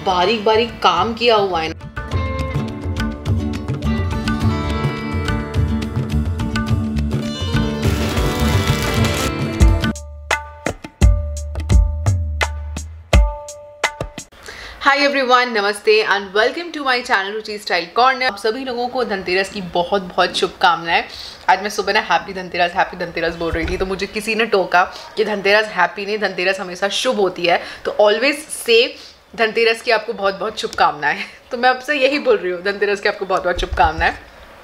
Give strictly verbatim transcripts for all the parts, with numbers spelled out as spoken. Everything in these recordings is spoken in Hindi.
बारीक बारीक काम किया हुआ है ना। हाय एवरीवन, नमस्ते and welcome to my channel Ruchi style corner. आप सभी लोगों को धनतेरस की बहुत बहुत शुभकामनाएं। आज मैं सुबह ना हैप्पी धनतेरस हैप्पी धनतेरस बोल रही थी, तो मुझे किसी ने टोका कि धनतेरस हैप्पी नहीं, धनतेरस हमेशा शुभ होती है, तो ऑलवेज से धनतेरस की आपको बहुत बहुत शुभकामनाएं। तो मैं आपसे यही बोल रही हूँ, धनतेरस की आपको बहुत बहुत शुभकामनाएं।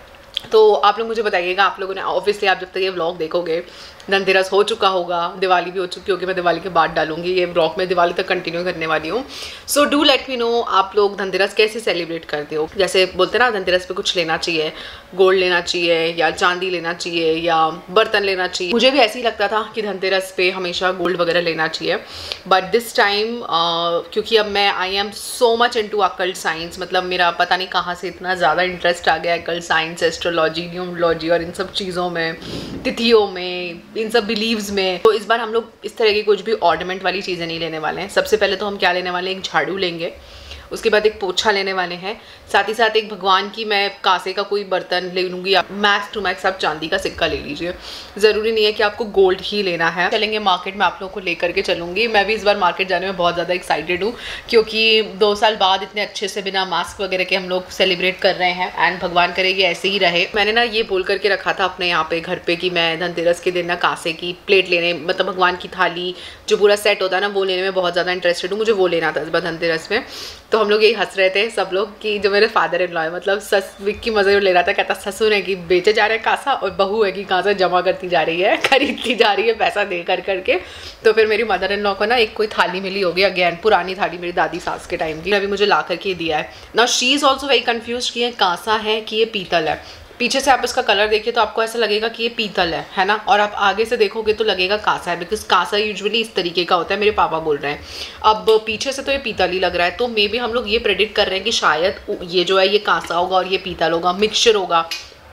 तो आप लोग मुझे बताइएगा, आप लोगों ने ऑब्वियसली आप जब तक ये व्लॉग देखोगे धनतेरस हो चुका होगा, दिवाली भी हो चुकी होगी। मैं दिवाली के बाद डालूंगी ये व्लॉग, में दिवाली तक कंटिन्यू करने वाली हूँ। So do let me know आप लोग धनतेरस कैसे सेलिब्रेट करते हो। जैसे बोलते हैं ना, धनतेरस पे कुछ लेना चाहिए, गोल्ड लेना चाहिए या चांदी लेना चाहिए या बर्तन लेना चाहिए। मुझे भी ऐसे ही लगता था कि धनतेरस पे हमेशा गोल्ड वगैरह लेना चाहिए, बट दिस टाइम क्योंकि अब मैं I am so much into occult science, मतलब मेरा पता नहीं कहाँ से इतना ज़्यादा इंटरेस्ट आ गया अकल्ट साइंस, एस्ट्रोलॉजी, न्यूमरोलॉजी और इन सब चीज़ों में, तिथियों में, इन सब बिलीव्स में। तो इस बार हम लोग इस तरह की कुछ भी ऑर्नामेंट वाली चीज़ें नहीं लेने वाले हैं। सबसे पहले तो हम क्या लेने वाले हैं, एक झाड़ू लेंगे, उसके बाद एक पोछा लेने वाले हैं, साथ ही साथ एक भगवान की मैं कांसे का कोई बर्तन ले लूँगी। आप मैक्स टू मैक्स आप चांदी का सिक्का ले लीजिए, ज़रूरी नहीं है कि आपको गोल्ड ही लेना है। चलेंगे मार्केट में, आप लोगों को लेकर के चलूँगी। मैं भी इस बार मार्केट जाने में बहुत ज़्यादा एक्साइटेड हूँ, क्योंकि दो साल बाद इतने अच्छे से बिना मास्क वगैरह के हम लोग सेलिब्रेट कर रहे हैं, एंड भगवान करे ये ऐसे ही रहे। मैंने ना ये बोल करके रखा था अपने यहाँ पे घर पे कि मैं धनतेरस के दिन ना कांसे की प्लेट लेने, मतलब भगवान की थाली जो पूरा सेट होता है ना, वो लेने में बहुत ज़्यादा इंटरेस्टेड हूँ। मुझे वो लेना था इस बार धनतेरस में। तो हम लोग यही हंस रहे थे सब लोग कि जो मेरे फादर इन लॉ है, मतलब सस विक्की मज़े ले रहा था, कहता ससुर है कि बेचे जा रहे हैं कांसा और बहू है कि कांसा जमा करती जा रही है, खरीदती जा रही है पैसा दे कर करके। तो फिर मेरी मदर इन लॉ को ना एक कोई थाली मिली होगी, अगेन पुरानी थाली मेरी दादी सास के टाइम की, अभी मुझे ला करके दिया है ना। She is also very confuse कि ये कांसा है कि ये पीतल है। पीछे से आप इसका कलर देखिए तो आपको ऐसा लगेगा कि ये पीतल है है ना, और आप आगे से देखोगे तो लगेगा कांसा है, बिकॉज कांसा यूजुअली इस तरीके का होता है, मेरे पापा बोल रहे हैं। अब पीछे से तो ये पीतल ही लग रहा है, तो मे बी हम लोग ये प्रेडिक्ट कर रहे हैं कि शायद ये जो है ये कांसा होगा और ये पीतल होगा, मिक्सचर होगा,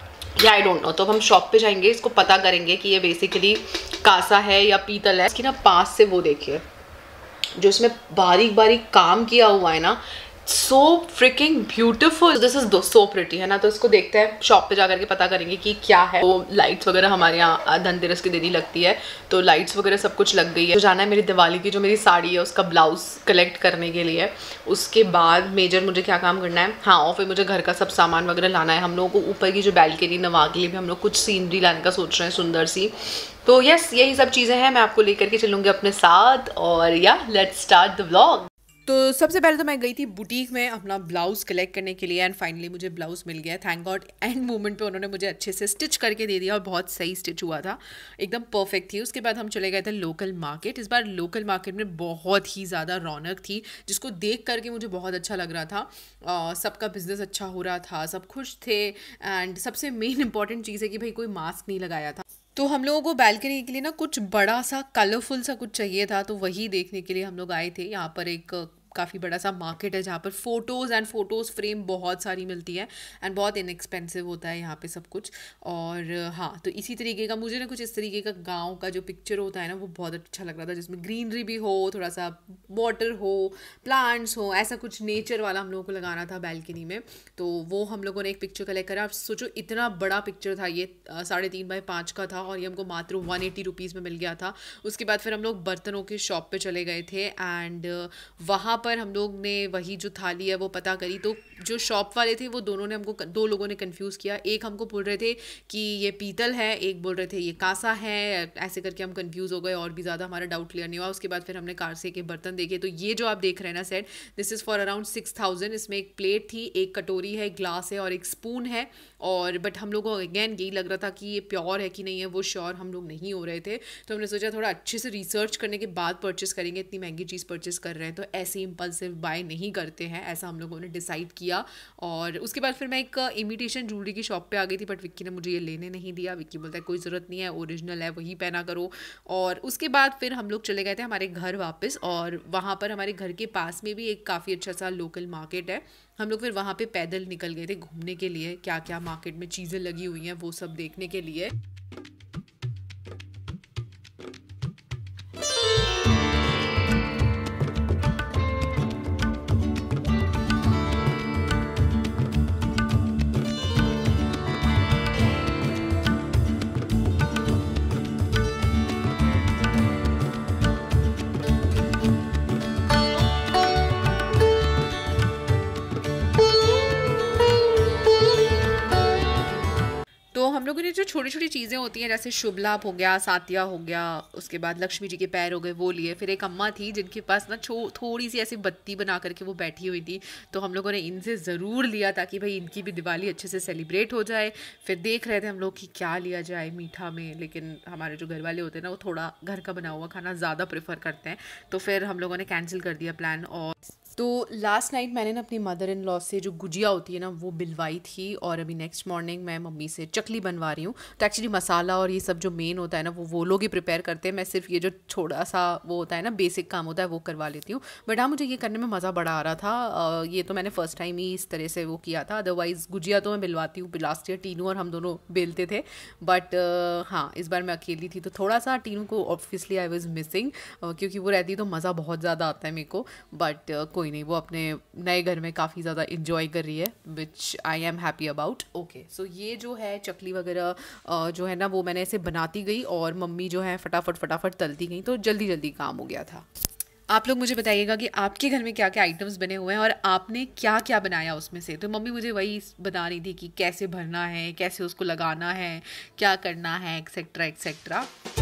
या आई डोंट नो। तो हम शॉप पे जाएंगे, इसको पता करेंगे कि ये बेसिकली कांसा है या पीतल है। इसकी ना पास से वो देखिए, जो इसमें बारीक बारीक काम किया हुआ है ना, so freaking beautiful, this is so pretty, है ना। तो इसको देखते हैं, शॉप पे जाकर के पता करेंगे कि क्या है। वो लाइट्स वगैरह हमारे यहाँ धनतेरस के दिन ही लगती है, तो लाइट्स वगैरह सब कुछ लग गई है। तो जाना है मेरी दिवाली की जो मेरी साड़ी है उसका ब्लाउज कलेक्ट करने के लिए। उसके बाद मेजर मुझे क्या काम करना है, हाँ, और फिर मुझे घर का सब सामान वगैरह लाना है। हम लोगों को ऊपर की जो बैल्कनी नवा के लिए भी हम लोग कुछ सीनरी लाने का सोच रहे हैं, सुंदर सी। तो यस, यही सब चीज़ें हैं, मैं आपको लेकर के चलूँगी अपने साथ। और या लेट्स स्टार्ट द व्लॉग। तो सबसे पहले तो मैं गई थी बुटीक में अपना ब्लाउज़ कलेक्ट करने के लिए, एंड फाइनली मुझे ब्लाउज़ मिल गया। थैंक गॉड, एंड मोमेंट पे उन्होंने मुझे अच्छे से स्टिच करके दे दिया और बहुत सही स्टिच हुआ था, एकदम परफेक्ट थी। उसके बाद हम चले गए थे लोकल मार्केट। इस बार लोकल मार्केट में बहुत ही ज़्यादा रौनक थी, जिसको देख करके मुझे बहुत अच्छा लग रहा था। सबका बिजनेस अच्छा हो रहा था, सब खुश थे, एंड सबसे मेन इंपॉर्टेंट चीज़ है कि भाई कोई मास्क नहीं लगाया था। तो हम लोगों को बैल्कनी के लिए ना कुछ बड़ा सा कलरफुल सा कुछ चाहिए था, तो वही देखने के लिए हम लोग आए थे। यहाँ पर एक काफ़ी बड़ा सा मार्केट है जहाँ पर फ़ोटोज़ एंड फ़ोटोज़ फ्रेम बहुत सारी मिलती है, एंड बहुत इनएक्सपेंसिव होता है यहाँ पे सब कुछ। और हाँ, तो इसी तरीके का मुझे ना कुछ इस तरीके का गांव का जो पिक्चर होता है ना, वो बहुत अच्छा लग रहा था, जिसमें ग्रीनरी भी हो, थोड़ा सा वाटर हो, प्लांट्स हो, ऐसा कुछ नेचर वाला हम लोगों को लगाना था बैल्कनी में। तो वो हम लोगों ने एक पिक्चर कलेक्ट करा। आप सोचो इतना बड़ा पिक्चर था ये, साढ़े तीन बाई पाँच का था, और ये हमको मात्र वन एटी रुपीज़ में मिल गया था। उसके बाद फिर हम लोग बर्तनों के शॉप पे चले गए थे, एंड वहाँ पर हम लोग ने वही जो थाली है वो पता करी। तो जो शॉप वाले थे वो दोनों ने हमको, दो लोगों ने कंफ्यूज किया। एक हमको बोल रहे थे कि ये पीतल है, एक बोल रहे थे ये कांसा है, ऐसे करके हम कंफ्यूज हो गए और भी ज़्यादा हमारा डाउट क्लियर नहीं हुआ। उसके बाद फिर हमने कांसे के बर्तन देखे। तो ये जो आप देख रहे हैं ना set, this is for around six thousand. इसमें एक प्लेट थी, एक कटोरी है, एक ग्लास है और एक स्पून है। और बट हम लोग को अगेन यही लग रहा था कि ये प्योर है कि नहीं है, वो श्योर हम लोग नहीं हो रहे थे। तो हमने सोचा थोड़ा अच्छे से रिसर्च करने के बाद परचेस करेंगे, इतनी महंगी चीज़ परचेस कर रहे हैं तो ऐसे इम्पल्सिव बाय नहीं करते हैं, ऐसा हम लोगों ने डिसाइड किया। और उसके बाद फिर मैं एक इमिटेशन ज्वेलरी की शॉप पे आ गई थी, बट विक्की ने मुझे ये लेने नहीं दिया। विक्की बोलता है कोई ज़रूरत नहीं है, ओरिजिनल है वही पहना करो। और उसके बाद फिर हम लोग चले गए थे हमारे घर वापस, और वहाँ पर हमारे घर के पास में भी एक काफ़ी अच्छा सा लोकल मार्केट है। हम लोग फिर वहाँ पे पैदल निकल गए थे घूमने के लिए, क्या क्या मार्केट में चीज़ें लगी हुई हैं वो सब देखने के लिए। लोगों ने जो छोटी छोटी चीज़ें होती हैं जैसे शुभ लाभ हो गया, सातिया हो गया, उसके बाद लक्ष्मी जी के पैर हो गए, वो लिए। फिर एक अम्मा थी जिनके पास ना थोड़ी सी ऐसी बत्ती बना करके वो बैठी हुई थी, तो हम लोगों ने इनसे ज़रूर लिया ताकि भाई इनकी भी दिवाली अच्छे से सेलिब्रेट हो जाए। फिर देख रहे थे हम लोग कि क्या लिया जाए मीठा में, लेकिन हमारे जो घर वाले होते हैं ना वो थोड़ा घर का बना हुआ खाना ज़्यादा प्रेफर करते हैं, तो फिर हम लोगों ने कैंसिल कर दिया प्लान। और तो लास्ट नाइट मैंने ना अपनी मदर इन लॉ से जो गुजिया होती है ना वो बिलवाई थी, और अभी नेक्स्ट मॉर्निंग मैं मम्मी से चकली बनवा रही हूँ। तो एक्चुअली मसाला और ये सब जो मेन होता है ना वो वो लोग ही प्रिपेयर करते हैं, मैं सिर्फ ये जो थोड़ा सा वो होता है ना बेसिक काम होता है वो करवा लेती हूँ। बट हाँ, मुझे ये करने में मज़ा बड़ा आ रहा था। ये तो मैंने फर्स्ट टाइम ही इस तरह से वो किया था, अदरवाइज़ गुजिया तो मैं बिलवाती हूँ। लास्ट ईयर टीनू और हम दोनों बेलते थे, बट हाँ इस बार मैं अकेली थी तो थोड़ा सा टीनू को ऑब्वियसली आई वॉज मिसिंग, क्योंकि वो रहती तो मज़ा बहुत ज़्यादा आता है मेरे को। बट कोई नहीं, वो अपने नए घर में काफ़ी ज़्यादा इंजॉय कर रही है, which I am happy about. Okay, so ये जो है चकली वगैरह जो है ना वो मैंने ऐसे बनाती गई और मम्मी जो है फटाफट फटाफट तलती गई, तो जल्दी जल्दी काम हो गया था। आप लोग मुझे बताइएगा कि आपके घर में क्या क्या आइटम्स बने हुए हैं और आपने क्या क्या बनाया उसमें से। तो मम्मी मुझे वही बता रही थी कि कैसे भरना है, कैसे उसको लगाना है, क्या करना है, एक्सेट्रा एक्सेट्रा।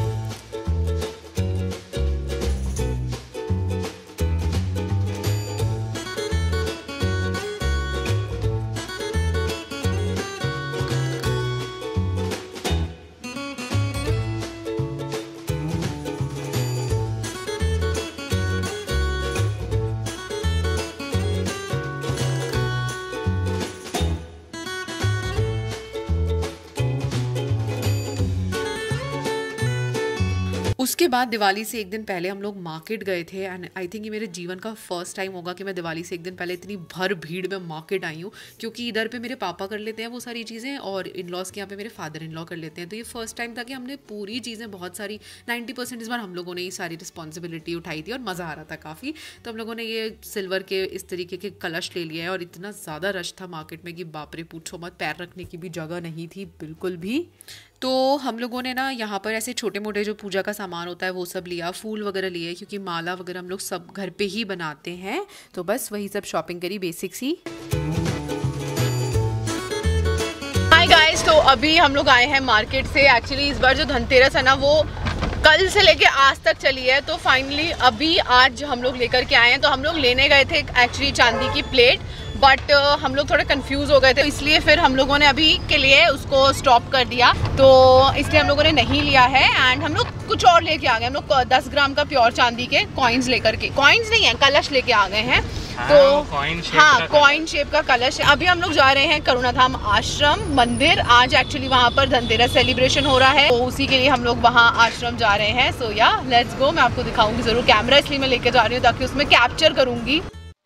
उसके बाद दिवाली से एक दिन पहले हम लोग मार्केट गए थे, एंड आई थिंक ये मेरे जीवन का फर्स्ट टाइम होगा कि मैं दिवाली से एक दिन पहले इतनी भर भीड़ में मार्केट आई हूँ, क्योंकि इधर पे मेरे पापा कर लेते हैं वो सारी चीज़ें और इन लॉज के यहाँ पे मेरे फादर इन लॉ कर लेते हैं। तो ये फर्स्ट टाइम था कि हमने पूरी चीज़ें बहुत सारी नाइन्टी परसेंट इस बार हम लोगों ने ये सारी रिस्पॉन्सिबिलिटी उठाई थी और मज़ा आ रहा था काफ़ी। तो हम लोगों ने ये सिल्वर के इस तरीके के कलश ले लिए हैं, और इतना ज़्यादा रश था मार्केट में कि बाप रे पूछो मत, पैर रखने की भी जगह नहीं थी बिल्कुल भी। तो हम लोगों ने ना यहाँ पर ऐसे छोटे मोटे जो पूजा का सामान होता है वो सब लिया, फूल वगैरह लिए, क्योंकि माला वगैरह हम लोग सब घर पे ही बनाते हैं, तो बस वही सब शॉपिंग करी बेसिक सी। हाय गाइस, तो अभी हम लोग आए हैं मार्केट से। एक्चुअली इस बार जो धनतेरस है ना वो कल से लेके आज तक चली है, तो फाइनली अभी आज हम लोग लेकर के आए हैं। तो हम लोग लेने गए थे एक्चुअली चांदी की प्लेट, बट uh, हम लोग थोड़े कंफ्यूज हो गए थे, इसलिए फिर हम लोगों ने अभी के लिए उसको स्टॉप कर दिया, तो इसलिए हम लोगों ने नहीं लिया है। एंड हम लोग कुछ और लेके आ गए। हम लोग दस ग्राम का प्योर चांदी के कॉइन्स लेकर के, कॉइन्स नहीं है कलश लेके आ गए हैं। तो हाँ, कॉइन शेप का कलश है। अभी हम लोग जा रहे हैं करुणाधाम आश्रम मंदिर। आज एक्चुअली वहाँ पर धनतेरस सेलिब्रेशन हो रहा है, तो उसी के लिए हम लोग वहाँ आश्रम जा रहे हैं। सो या लेट्स गो। मैं आपको दिखाऊंगी जरूर, कैमरा इसलिए मैं लेके जा रही हूँ ताकि उसमें कैप्चर करूंगी।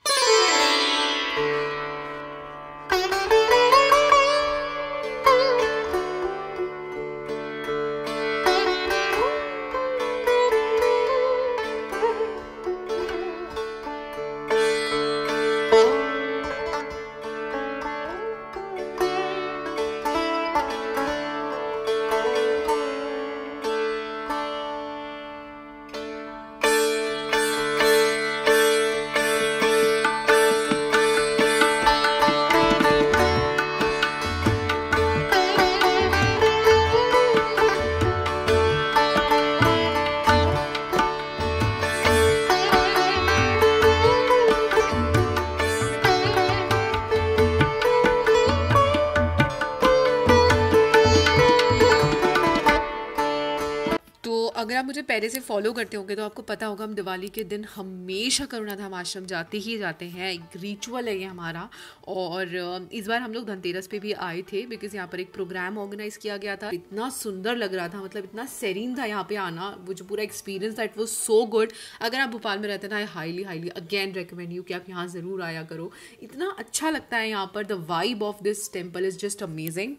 अगर आप मुझे पहले से फॉलो करते होंगे तो आपको पता होगा हम दिवाली के दिन हमेशा करुणाधाम आश्रम जाते ही जाते हैं, एक रिचुअल है ये हमारा। और इस बार हम लोग धनतेरस पे भी आए थे बिकॉज यहाँ पर एक प्रोग्राम ऑर्गेनाइज किया गया था। इतना सुंदर लग रहा था, मतलब इतना सेरीन था यहाँ पे आना, वो जो पूरा एक्सपीरियंस था इट वाज सो गुड। अगर आप भोपाल में रहते हैं ना, I highly highly again recommend you कि आप यहाँ ज़रूर आया करो, इतना अच्छा लगता है यहाँ पर। The vibe of this temple is just amazing.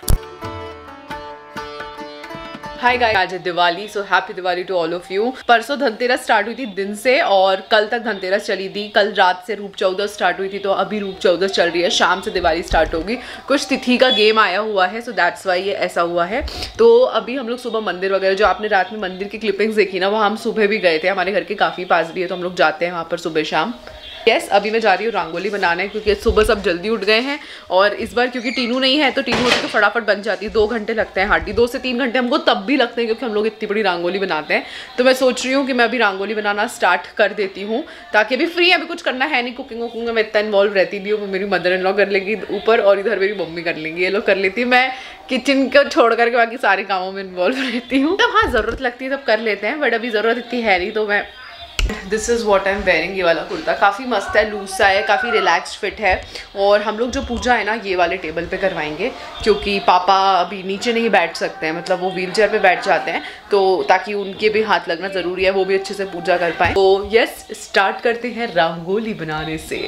Hi guys, आज है Diwali, so happy Diwali to all of you. परसों धनतेरस स्टार्ट हुई थी दिन से और कल तक धनतेरस चली थी। कल रात से रूप चौदस स्टार्ट हुई थी, तो अभी रूप चौदस चल रही है, शाम से दिवाली स्टार्ट होगी। कुछ तिथि का गेम आया हुआ है, सो दैट्स वाई ये ऐसा हुआ है। तो अभी हम लोग सुबह मंदिर वगैरह, जो आपने रात में मंदिर की क्लिपिंग्स देखी ना, वहाँ हम सुबह भी गए थे, हमारे घर के काफ़ी पास भी है, तो हम लोग जाते हैं वहाँ पर सुबह शाम। यस yes, अभी मैं जा रही हूँ रंगोली बनाने क्योंकि सुबह सब जल्दी उठ गए हैं और इस बार क्योंकि टीनू नहीं है तो टीनू होती तो फटाफट बन जाती है। दो घंटे लगते हैं, हार्डली दो से तीन घंटे हमको तब भी लगते हैं क्योंकि हम लोग इतनी बड़ी रंगोली बनाते हैं। तो मैं सोच रही हूँ कि मैं अभी रंगोली बनाना स्टार्ट कर देती हूँ ताकि अभी फ्री है, अभी कुछ करना है नहीं। कुकिंग वुकिंग में इतना इन्वॉल्व रहती नहीं हूँ, वो मेरी मदर इन लॉ कर लेंगी ऊपर और इधर मेरी मम्मी कर लेंगी, ये लोग कर लेती है। मैं किचन को छोड़ करके बाकी सारे कामों में इन्वॉल्व रहती हूँ। तब हाँ ज़रूरत लगती है तब कर लेते हैं, बट अभी ज़रूरत इतनी है नहीं। तो मैं this is what I am wearing, ये वाला कुर्ता काफ़ी मस्त है, लूज सा है, काफ़ी रिलैक्स्ड फिट है। और हम लोग जो पूजा है ना ये वाले टेबल पे करवाएंगे क्योंकि पापा अभी नीचे नहीं बैठ सकते हैं, मतलब वो व्हील चेयर पर बैठ जाते हैं, तो ताकि उनके भी हाथ लगना ज़रूरी है, वो भी अच्छे से पूजा कर पाएँ। तो यस, स्टार्ट करते हैं रंगोली बनाने से।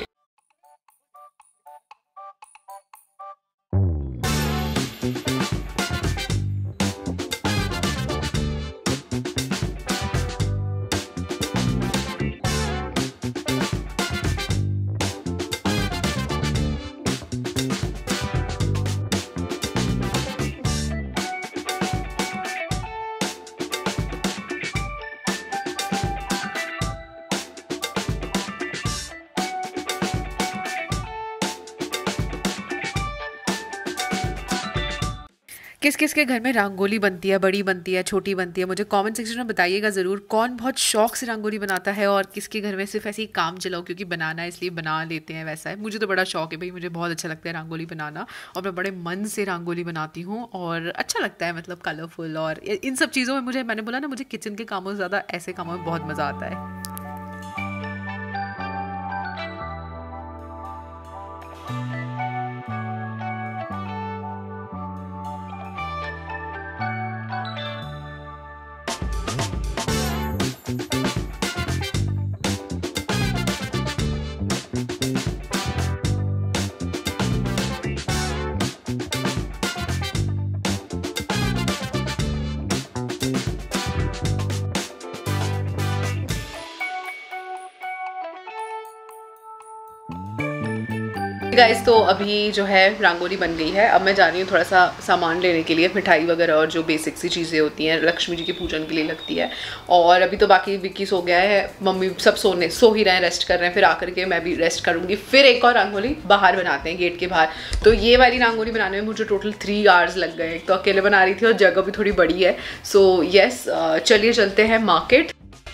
किस किस के घर में रंगोली बनती है, बड़ी बनती है, छोटी बनती है, मुझे कमेंट सेक्शन में बताइएगा ज़रूर। कौन बहुत शौक से रंगोली बनाता है और किसके घर में सिर्फ ऐसे ही काम चलाओ क्योंकि बनाना है इसलिए बना लेते हैं, वैसा है। मुझे तो बड़ा शौक है भाई, मुझे बहुत अच्छा लगता है रंगोली बनाना और मैं बड़े मन से रंगोली बनाती हूँ और अच्छा लगता है, मतलब कलरफुल और इन सब चीज़ों में। मुझे मैंने बोला ना, मुझे किचन के कामों से ज़्यादा ऐसे कामों में बहुत मज़ा आता है। गाइस तो अभी जो है रंगोली बन गई है। अब मैं जा रही हूँ थोड़ा सा सामान लेने के लिए, मिठाई वगैरह और जो बेसिक सी चीज़ें होती हैं लक्ष्मी जी के पूजन के लिए लगती है। और अभी तो बाकी विक्की सो गया है, मम्मी सब सोने सो ही रहे हैं, रेस्ट कर रहे हैं। फिर आकर के मैं भी रेस्ट करूँगी। फिर एक और रंगोली बाहर बनाते हैं गेट के बाहर। तो ये वाली रंगोली बनाने में मुझे टोटल थ्री आवर्स लग गए। तो अकेले बना रही थी और जगह भी थोड़ी बड़ी है। सो येस, चलिए चलते हैं मार्केट।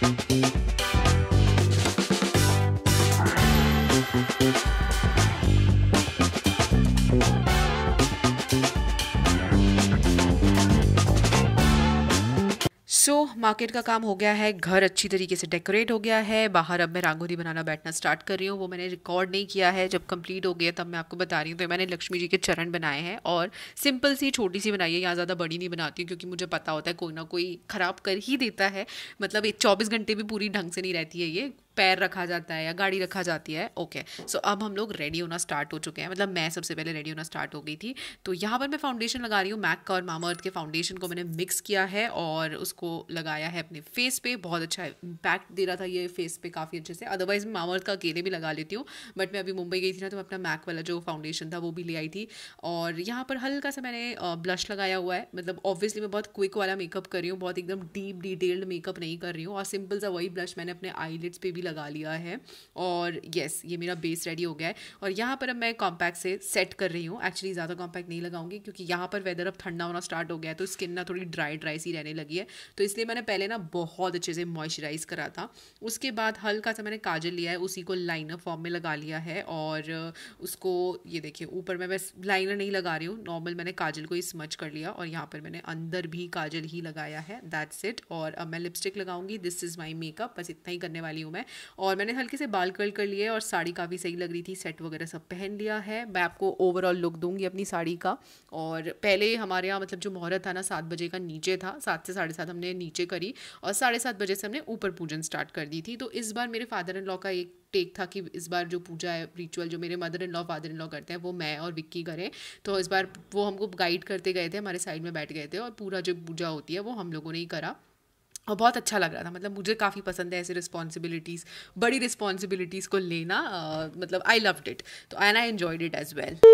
सो so, मार्केट का काम हो गया है, घर अच्छी तरीके से डेकोरेट हो गया है। बाहर अब मैं रंगोली बनाना बैठना स्टार्ट कर रही हूँ। वो मैंने रिकॉर्ड नहीं किया है, जब कंप्लीट हो गया तब मैं आपको बता रही हूँ। तो मैंने लक्ष्मी जी के चरण बनाए हैं और सिंपल सी छोटी सी बनाई है, यहाँ ज़्यादा बड़ी नहीं बनाती हूँ क्योंकि मुझे पता होता है कोई ना कोई ख़राब कर ही देता है। मतलब एक चौबीस घंटे भी पूरी ढंग से नहीं रहती है, ये पैर रखा जाता है या गाड़ी रखा जाती है। ओके सो अब हम लोग रेडी होना स्टार्ट हो चुके हैं, मतलब मैं सबसे पहले रेडी होना स्टार्ट हो गई थी। तो यहाँ पर मैं फाउंडेशन लगा रही हूँ, मैक का और मामाअर्थ के फाउंडेशन को मैंने मिक्स किया है और उसको लगाया है अपने फेस पे। बहुत अच्छा इम्पैक्ट दे रहा था ये फेस पे काफ़ी अच्छे से। अदरवाइज मैं मामाअर्थ का अकेले भी लगा लेती हूँ, बट मैं अभी मुंबई गई थी ना तो मैं अपना मैक वाला जो फाउंडेशन था वो भी ले आई थी। और यहाँ पर हल्का सा मैंने ब्लश लगाया हुआ है। मतलब ऑब्वियसली मैं बहुत क्विक वाला मेकअप कर रही हूँ, बहुत एकदम डीप डिटेल्ड मेकअप नहीं कर रही हूँ। और सिंपल सा वही ब्लश मैंने अपने आईलिड्स पे भी लगा लिया है। और येस, ये मेरा बेस रेडी हो गया है। और यहाँ पर अब मैं कॉम्पैक्ट से सेट कर रही हूँ। एक्चुअली ज़्यादा कॉम्पैक्ट नहीं लगाऊंगी क्योंकि यहाँ पर वेदर अब ठंडा होना स्टार्ट हो गया है तो स्किन ना थोड़ी ड्राई ड्राई सी रहने लगी है। तो इसलिए मैंने पहले ना बहुत अच्छे से मॉइस्चराइज करा था। उसके बाद हल्का सा मैंने काजल लिया है, उसी को लाइनर फॉर्म में लगा लिया है। और उसको ये देखिए ऊपर मैं बस लाइनर नहीं लगा रही हूँ, नॉर्मल मैंने काजल को ही स्मच कर लिया और यहाँ पर मैंने अंदर भी काजल ही लगाया है। That's it. और अब मैं लिपस्टिक लगाऊंगी। दिस इज़ माई मेकअप, बस इतना ही करने वाली हूँ मैं। और मैंने हल्के से बाल कर्ल कर लिए और साड़ी काफ़ी सही लग रही थी, सेट वगैरह सब पहन लिया है। मैं आपको ओवरऑल लुक दूंगी अपनी साड़ी का। और पहले हमारे यहाँ मतलब जो मुहूर्त था ना सात बजे का नीचे था, सात से साढ़े सात हमने नीचे करी और साढ़े सात बजे से हमने ऊपर पूजन स्टार्ट कर दी थी। तो इस बार मेरे फादर इन लॉ का एक टेक था कि इस बार जो पूजा है रिचुअल जो मेरे mother in law father in law करते हैं वो मैं और विक्की करें। तो इस बार वो हमको गाइड करते गए थे, हमारे साइड में बैठ गए थे और पूरा जो पूजा होती है वो हम लोगों ने ही करा और बहुत अच्छा लग रहा था। मतलब मुझे काफ़ी पसंद है ऐसे रिस्पॉन्सिबिलिटीज़, बड़ी रिस्पॉन्सिबिलिटीज़ को लेना। uh, मतलब आई लव्ड इट तो and I enjoyed it as well.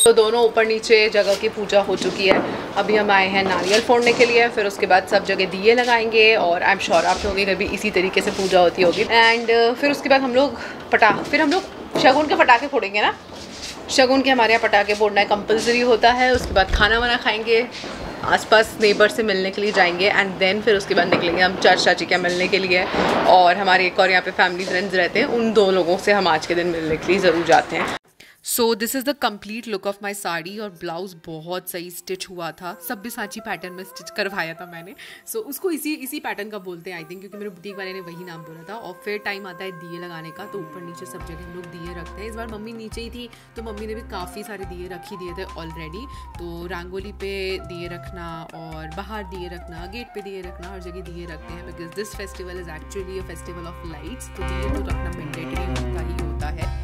तो दोनों ऊपर नीचे जगह की पूजा हो चुकी है। अभी हम आए हैं नारियल फोड़ने के लिए, फिर उसके बाद सब जगह दिए लगाएंगे और आई एम श्योर आप लोगों के घर भी इसी तरीके से पूजा होती होगी। एंड फिर उसके बाद हम लोग पटा फिर हम लोग शगुन के पटाखे फोड़ेंगे ना। शगुन के हमारे यहाँ पटाखे फोड़ना कंपलसरी होता है। उसके बाद खाना वाना खाएंगे, आसपास नेबर से मिलने के लिए जाएंगे एंड देन फिर उसके बाद निकलेंगे हम चाचा चाची के मिलने के लिए। और हमारे एक और यहाँ पे फैमिली फ्रेंड्स रहते हैं, उन दो लोगों से हम आज के दिन मिलने के लिए ज़रूर जाते हैं। So this is the complete look of my sari और ब्लाउज़ बहुत सही स्टिच हुआ था। सब्यसाची पैटर्न में स्टिच करवाया था मैंने। सो so, उसको इसी इसी पैटर्न का बोलते हैं आई थिंक, क्योंकि मेरे बुटीक वाले ने वही नाम बोला था। और फिर टाइम आता है दिए लगाने का, तो ऊपर नीचे सब जगह हम लोग दिए रखते हैं। इस बार मम्मी नीचे ही थी तो मम्मी ने भी काफ़ी सारे दिए रख ही दिए थे ऑलरेडी। तो रंगोली पे दिए रखना और बाहर दिए रखना, गेट पे दिए रखना, हर जगह दिए रखते हैं because this festival is actually a festival of lights. तो दिए तो रखना मैंडेटरी होता ही होता है।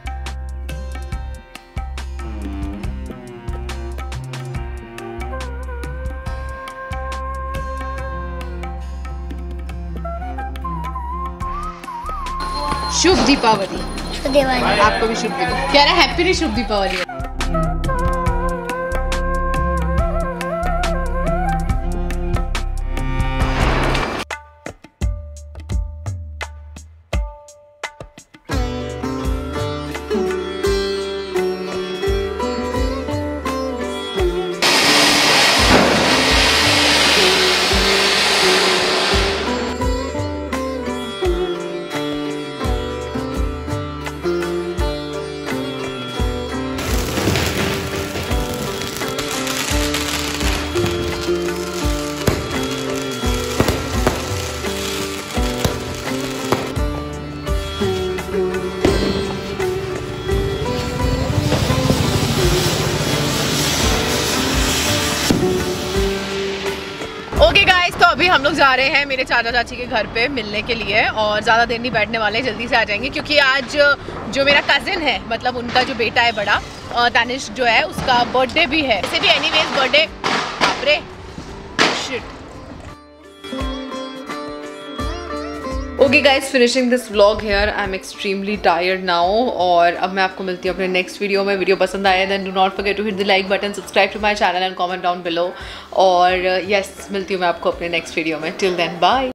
शुभ दीपावली। शुभ दीपावली। आपको भी शुभ दीपावली। कह रहा है हैप्पी नहीं शुभ दीपावली। ओके गाइस, तो अभी हम लोग जा रहे हैं मेरे चाचा चाची के घर पे मिलने के लिए और ज़्यादा देर नहीं बैठने वाले, जल्दी से आ जाएंगे क्योंकि आज जो मेरा कज़िन है, मतलब उनका जो बेटा है बड़ा दानिश जो है, उसका बर्थडे भी है। ऐसे भी एनीवेज बर्थडे बापरे shit. Okay guys, finishing this vlog here. I am extremely tired now और अब मैं आपको मिलती हूँ अपने नेक्स्ट वीडियो में। वीडियो पसंद आया then do not forget to hit the like button, subscribe to my channel and comment down below. और यस yes, मिलती हूँ मैं आपको अपने नेक्स्ट वीडियो में। Till then bye.